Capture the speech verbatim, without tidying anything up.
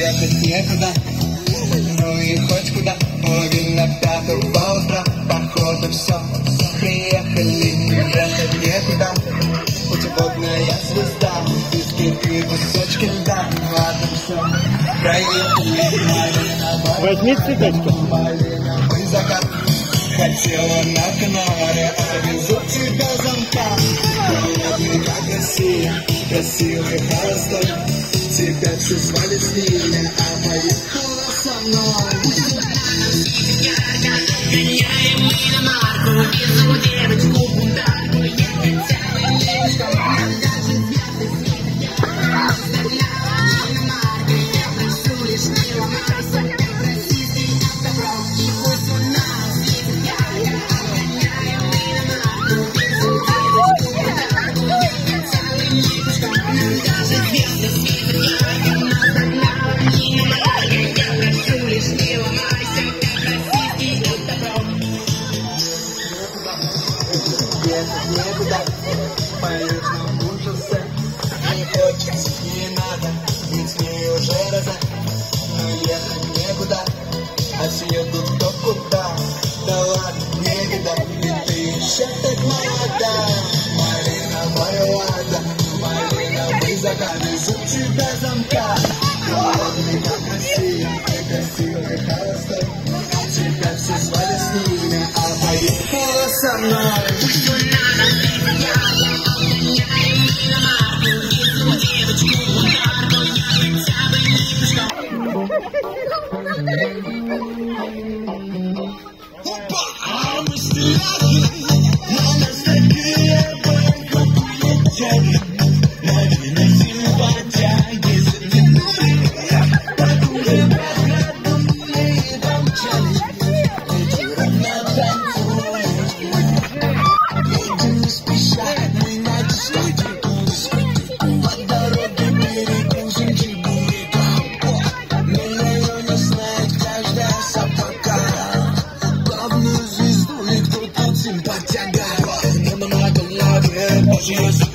ехать некуда, ну и хоть куда. Половина пятого утра, походу все, приехали, ехать некуда. Путеводная звезда, бисквиты, кусочки льда. Ладно, все, проехали. Возьми цветочки. Малиновый закат, хотела на Канары, повезу тебя замка. Холодный, как Россия, красивый холостой. Тебя все звали с ними, а поехала со мной. Гоняем мы на марку, везу девочку бунтарку. Я хотела не что нам даже звезды светят. Оставляла на марку, я прошу лишь не ломайся. Российский добро, и пусть у нас светит ярко. Гоняем мы на марку, везу девочку бунтарку. Я хотела не что нам даже звезды светят ярко. Оставляла на марку, я прошу лишь не ломайся. Некуда, по южному шоссе. Не хочется, не надо, ведь мне уже разок. Но ехать некуда, а все едут кто куда. Да ладно, не беда, ведь ты еще так молода. Малиновая лада, малиновый закат, везу тебя замка. Холодный, как Россия, ты красивый холостой. Тебя все звали с ними, а поехала со мной. Yes.